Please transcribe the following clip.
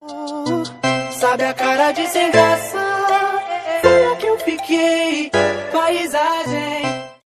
Sabe a cara de sem graça? Foi a que eu fiquei. Paisagem.